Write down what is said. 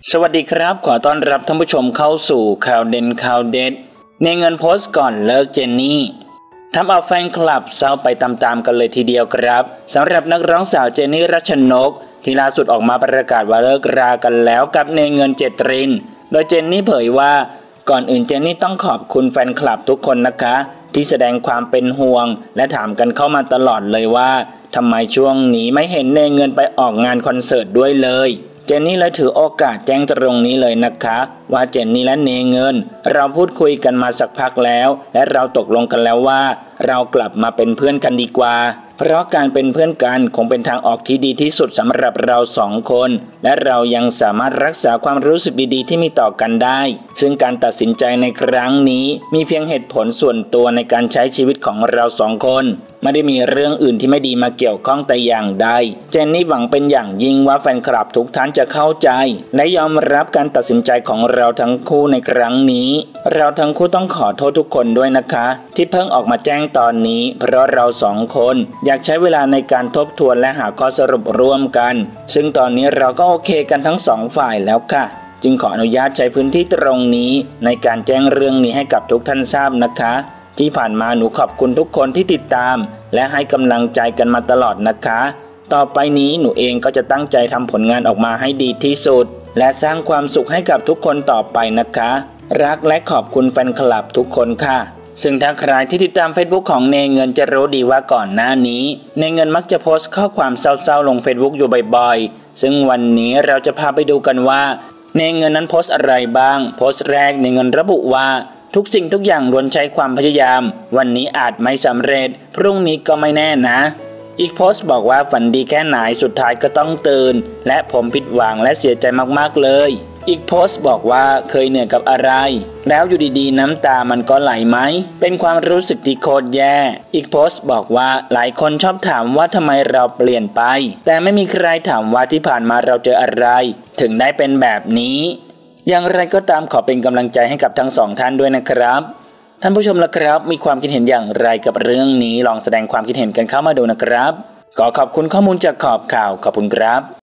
สวัสดีครับขอต้อนรับท่านผู้ชมเข้าสู่ข่าวเด่นข่าวเด็ดในเงินโพสต์ก่อนเลิกเจนนี่ทำเอาแฟนคลับเศร้าไปตามๆกันเลยทีเดียวครับสำหรับนักร้องสาวเจนนี่รัชนกที่ล่าสุดออกมาประกาศว่าเลิกรากันแล้วกับในเงินเจตรินโดยเจนนี่เผยว่าก่อนอื่นเจนนี่ต้องขอบคุณแฟนคลับทุกคนนะคะที่แสดงความเป็นห่วงและถามกันเข้ามาตลอดเลยว่าทำไมช่วงนี้ไม่เห็นในเงินไปออกงานคอนเสิร์ตด้วยเลยเจนนี่เลยถือโอกาสแจ้งตรงนี้เลยนะคะว่าเจนนี่และเนเงินเราพูดคุยกันมาสักพักแล้วและเราตกลงกันแล้วว่าเรากลับมาเป็นเพื่อนกันดีกว่าเพราะการเป็นเพื่อนกันคงเป็นทางออกที่ดีที่สุดสำหรับเราสองคนและเรายังสามารถรักษาความรู้สึกดีๆที่มีต่อกันได้ซึ่งการตัดสินใจในครั้งนี้มีเพียงเหตุผลส่วนตัวในการใช้ชีวิตของเราสองคนไม่ได้มีเรื่องอื่นที่ไม่ดีมาเกี่ยวข้องแต่อย่างใดเจนนี่หวังเป็นอย่างยิ่งว่าแฟนคลับทุกท่านจะเข้าใจและยอมรับการตัดสินใจของเราทั้งคู่ในครั้งนี้เราทั้งคู่ต้องขอโทษทุกคนด้วยนะคะที่เพิ่งออกมาแจ้งตอนนี้เพราะเราสองคนอยากใช้เวลาในการทบทวนและหาข้อสรุปร่วมกันซึ่งตอนนี้เราก็โอเคกันทั้งสองฝ่ายแล้วค่ะจึงขออนุญาตใช้พื้นที่ตรงนี้ในการแจ้งเรื่องนี้ให้กับทุกท่านทราบนะคะที่ผ่านมาหนูขอบคุณทุกคนที่ติดตามและให้กำลังใจกันมาตลอดนะคะต่อไปนี้หนูเองก็จะตั้งใจทำผลงานออกมาให้ดีที่สุดและสร้างความสุขให้กับทุกคนต่อไปนะคะรักและขอบคุณแฟนคลับทุกคนค่ะซึ่งถ้าใครที่ติดตาม Facebook ของเนเงินจะรู้ดีว่าก่อนหน้านี้เนเงินมักจะโพสต์ข้อความเศร้าๆลง Facebook อยู่บ่อยๆซึ่งวันนี้เราจะพาไปดูกันว่าเนเงินนั้นโพสต์อะไรบ้างโพสต์แรกเนเงินระบุว่าทุกสิ่งทุกอย่างล้วนใช้ความพยายามวันนี้อาจไม่สำเร็จพรุ่งนี้ก็ไม่แน่นะอีกโพสต์บอกว่าฝันดีแค่ไหนสุดท้ายก็ต้องตื่นและผมผิดหวังและเสียใจมากๆเลยอีกโพสต์บอกว่าเคยเหนื่อยกับอะไรแล้วอยู่ดีๆน้ำตามันก็ไหลไหมเป็นความรู้สึกที่โคตรแย่อีกโพสต์บอกว่าหลายคนชอบถามว่าทำไมเราเปลี่ยนไปแต่ไม่มีใครถามว่าที่ผ่านมาเราเจออะไรถึงได้เป็นแบบนี้อย่างไรก็ตามขอเป็นกำลังใจให้กับทั้งสองท่านด้วยนะครับท่านผู้ชมล่ะครับมีความคิดเห็นอย่างไรกับเรื่องนี้ลองแสดงความคิดเห็นกันเข้ามาดูนะครับขอขอบคุณข้อมูลจากขอบข่าวขอบคุณครับ